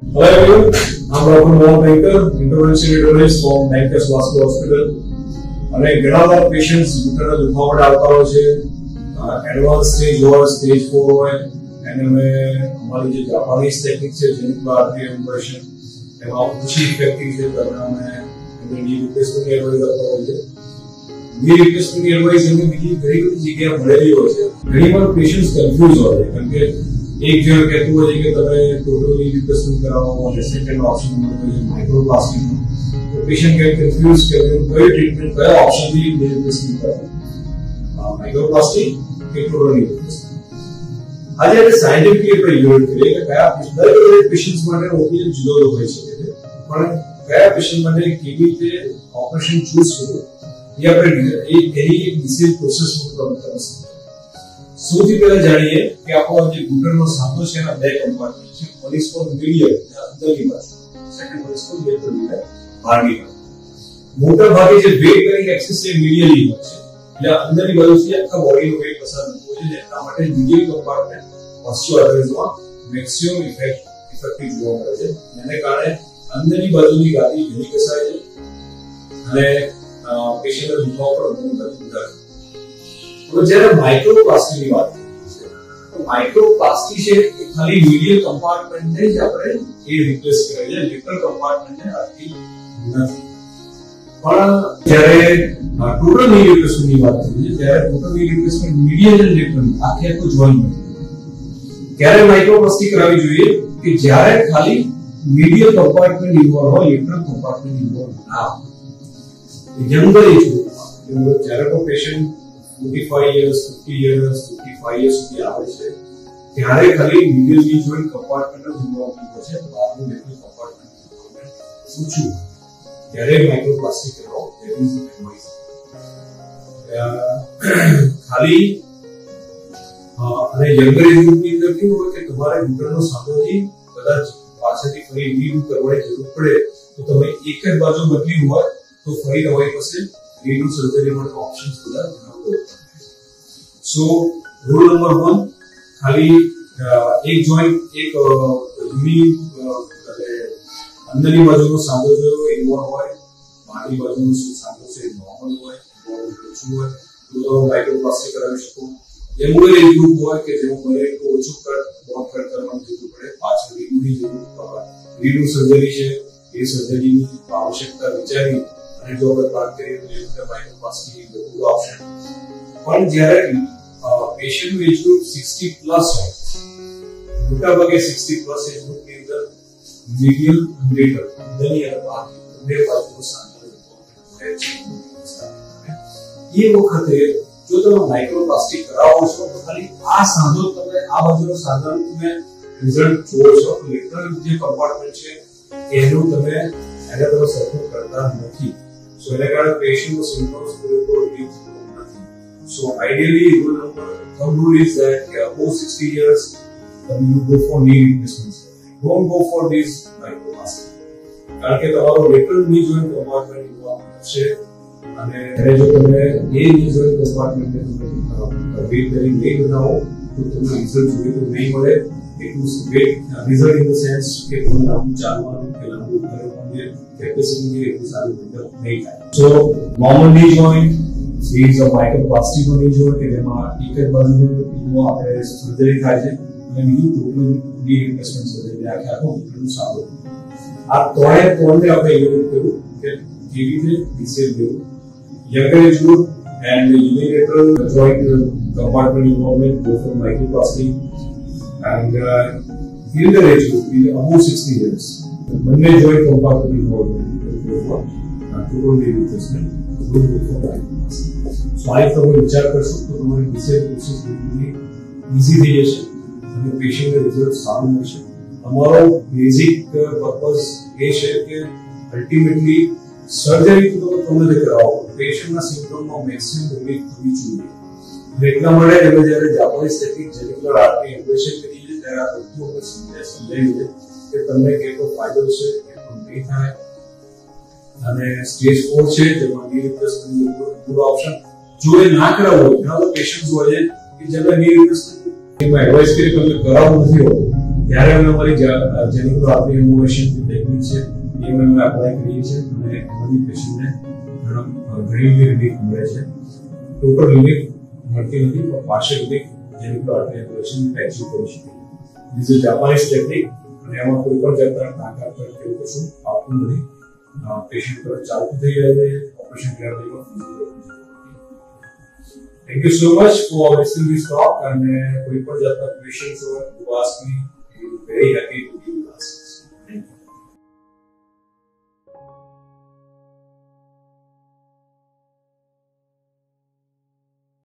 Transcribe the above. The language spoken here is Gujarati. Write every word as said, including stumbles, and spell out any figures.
Hello everyone, I'm Doctor Mohal Banker, Interventional Radiologist from BnG Vascular Hospital. અને ઘણા બધા પેશન્ટ્સ ઘૂંટણનો દુખાવો આવતા હોય છે, એડવાન્સ સ્ટેજ હોય, સ્ટેજ ફોર હોય, એને અમે અમારી જે જાપાનીઝ ટેકનિક છે જેનિકલ આર્ટરી એમ્બ્યુલેશન એમાં ઓછી ઇફેક્ટિવ છે, તમે અમે એમને ની રિપ્લેસમેન્ટ એડવાઇસ આપતા હોય છે. ની રિપ્લેસમેન્ટ એડવાઇસ એમને બીજી ઘણી બધી જગ્યાએ મળેલી હોય છે. ઘણી વાર પેશન્ટ્સ કન્ફ્યુઝ હોય છે, કારણ કે એક જણ કહેતું હોય છે કે તમે ટોટલી રિપ્લેસમેન્ટ કરાવો અને સેકન્ડ ઓપ્શન નંબર છે માઇક્રોપ્લાસ્ટી. તો પેશન્ટ ગેટ કન્ફ્યુઝ કે કઈ ટ્રીટમેન્ટ કયા ઓપ્શન થી રિપ્લેસમેન્ટ કરાવો, માઇક્રોપ્લાસ્ટી કે ટોટલી રિપ્લેસમેન્ટ. આજે આપણે સાયન્ટિફિકલી આપણે યુઝ કરીએ કે કયા દરેક પેશન્ટ્સ માટે ઓપિનિયન જુદો જુદો હોઈ શકે છે, પણ કયા પેશન્ટ માટે કેવી રીતે ઓપરેશન ચૂઝ કરવું એ આપણે એ એની એક ડિસીઝ પ્રોસેસ માં તમને સમજાવીએ. સૌથી પહેલા જાણીએ કે આપણો જે ઘૂંટણનો સાંધો છે એના બે કમ્પાર્ટમેન્ટ છે. વન ઇઝ ફોર મીડિયલ અંદરની બાજુ, second one is four lateral બહારની બાજુ. મોટા ભાગે જે વેટ બેરિંગ એક્સિસ છે મીડિયલી હોય છે, એટલે અંદરની બાજુથી આખા બોડીનો વેટ પસાર થતો હોય છે. એટલા માટે મીડિયલ કમ્પાર્ટમેન્ટ ઓસ્ટિયોઆર્થરાઇટિસમાં મેક્સિમમ ઇફેક્ટ ઇફેક્ટિવ જોવા મળે છે. એને કારણે અંદરની બાજુની ગાદી ઘણી કસાય છે અને પેશન્ટનો દુખાવો પણ ઘણો વધારે. તો જ્યારે માઇક્રોપ્લાસ્ટીની વાત કરીએ તો માઇક્રોપ્લાસ્ટી છે એ ખાલી મીડિયલ કમ્પાર્ટમેન્ટને જ આપણે એ રિપ્લેસ કરે છે, લેટરલ કમ્પાર્ટમેન્ટને આપતી નથી. પણ જ્યારે ટોટલ ની રિપ્લેસમેન્ટની વાત કરીએ ત્યારે ટોટલ ની રિપ્લેસમેન્ટ મીડિયલ અને લેટરલ આખે આખું જોઈન્ટ બને. ત્યારે માઇક્રોપ્લાસ્ટી કરાવવી જોઈએ કે જ્યારે ખાલી મીડિયલ કમ્પાર્ટમેન્ટ ઇન્વોલ્વ હોય, લેટરલ કમ્પાર્ટમેન્ટ ઇન્વોલ્વ ના હોય. યંગર એજ ગ્રુપ, જ્યારે કોઈ patient forty-five years, fifty years, fifty-five years સુધી આવે છે ત્યારે ખાલી મીડિયલ ની જોઈન્ટ કમ્પાર્ટમેન્ટ જ ઇન્વોલ્વ હોય છે, બહારનું લેટરલ કમ્પાર્ટમેન્ટ ઇન્વોલ્વમેન્ટ ઓછું. ત્યારે માઇક્રોપ્લાસ્ટી કરાવો ધેર ઇઝ એડવાઇસ. ખાલી અને યંગર એજ ગ્રુપની અંદર કેવું હોય કે તમારે ઘૂંટણનો સાંધોથી કદાચ પાછળથી ફરી રીડુ કરવાની જરૂર પડે તો તમે એક જ બાજુ બદલી હોય તો ફરી તમારી પાસે રીડુ સર્જરી માટે ઓપ્શન્સ બધા સો રૂલ નંબર વન, ખાલી એક જોઈન્ટ એક યુની અંદરની બાજુનો સાંધો જો ઇન્વોલ્વ હોય, બહારની બાજુનો સાંધો છે નોર્મલ હોય, ઓછું હોય તો તમે માઇક્રોપ્લાસ્ટી કરાવી શકો. યંગર એજ ગ્રુપ હોય કે જેમાં બને તો ઓછું કટ બોક કટ કરવાનું જરૂર પડે, પાછળ રીડુની જરૂર પડે, રીડુ સર્જરી છે એ સર્જરીની આવશ્યકતા વિચારી અને જો આપણે વાત કરીએ તો એ વખતે માઇક્રોપ્લાસ્ટી બધું ઓપ્શન. પણ જ્યારે પેશન્ટનું એજ ગ્રુપ sixty પ્લસ હોય, મોટા ભાગે sixty પ્લસ એજ ગ્રુપની અંદર મીડિયલ અને લેટરલ અંદરની અને બહારની બે બાજુનો સાંધો હોય છે. એ વખતે જો તમે માઇક્રોપ્લાસ્ટી કરાવો છો તો ખાલી આ સાંધો તમે આ બાજુનો સાંધાનું તમે રિઝલ્ટ જોવો છો, લેટરલ જે કમ્પાર્ટમેન્ટ છે એનું તમે એને તમે સપોર્ટ કરતા નથી. સો એના કારણે પેશન્ટનો સિમ્પટમ્સ પૂરેપૂરો રિલીફ થતો નથી. So ideally rule number thumb rule is that above sixty years then you go for knee replacement. Don't go for this microplasty. કારણ કે તમારો લેટરલ ની જોઈન્ટ કમ્પાર્ટમેન્ટ ઇન્વોલ્વ છે અને ત્યારે જો તમે એ ની જોઈન્ટ કમ્પાર્ટમેન્ટને તમે વેટ બેરિંગ નહીં બનાવો તો તમને રિઝલ્ટ જોઈએ તો નહીં મળે. એટલું વેટ રિઝલ્ટ ઇન ધ સેન્સ કે તમને લાંબુ ચાલવાનું કે લાંબુ ઉભા રહેવાનું જે કેપેસિટી છે એટલું સારું ડેવલપ નહીં થાય. સો નોર્મલ ની જોઈન્ટ is a microplasty નો ની જોઈન્ટ કે જેમાં એક જ બાજુનો આપણે સર્જરી થાય છે અને બીજું ટોટલ ની રિપ્લેસમેન્ટ સર્જરી આખે આખો ઘૂંટણનું સાંધો. આ ત્રણે ત્રણને આપણે એવું કર્યું કે કેવી રીતે ડિસેલ લેવું. Younger age group and unilateral joint compartment involvement go for microplasty and uh, elder age group above sixty years બંને joint compartment involvement go for total knee replacement, don't go for microplasty. So આ તમે વિચાર કરશો તો તમારી ડિસેલ પ્રોસેસ બિલકુલ ઈઝી થઈ જશે અને પેશન્ટને રિઝલ્ટ સારું મળશે. અમારો બેઝિક પર્પઝ એ છે કે અલ્ટિમેટલી સર્જરી તો તમે જ કરાવો, પેશન્ટના સિમ્પટમમાં મેક્સિમમ રિલીફ થવી જોઈએ. અને એટલા માટે અમે જ્યારે Japanese technique genicular artery embolization કરીએ છીએ ત્યારે આ બધું અમે સમજાવીએ છીએ કે તમને કેટલો ફાયદો છે, કેટલો નહીં થાય. અને સ્ટેજ ફોર છે જેમાં ની રિપ્લેસમેન્ટ ગુડ ઓપ્શન. જો એ ના કરાવવું હોય, ઘણા પેશન્ટ્સ હોય છે કે જેને ની રિપ્લેસમેન્ટ એમાં એડવાઇસ કરી તમે કરાવવું નથી હોતું, ત્યારે અમે અમારી જેનિકલ આર્ટરી એમ્યુલેશન ટેકનિક છે એ અમે એપ્લાય કરીએ છીએ અને એમાંથી પેશન્ટને ઘણી રિલીફ મળે છે. ટોટલ રિલીફ મળતી નથી પણ partial relief genicular artery embolization execute કરી શકીએ. ધીસ ઇઝ જાપાનીઝ ટેકનિક અને એમાં કોઈ પણ જાતના તાકાત પર કેવું કશું આવતું નથી. પેશન્ટ પર ચાલતું થઈ જાય છે ઓપરેશન ગ્રાફીમાં. Thank you so much for listening this talk and કોઈ પણ જાતના ક્વેશ્ચન્સ હોય to ask me. Very happy